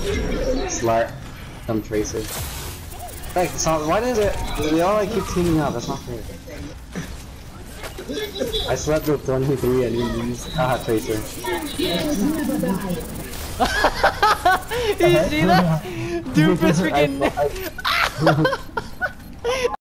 Slut. Some Tracer. Like, so why does it? They all like keep teaming up. That's not fair. I slept with 23 and you lose. Tracer. You see that? Doofus freaking.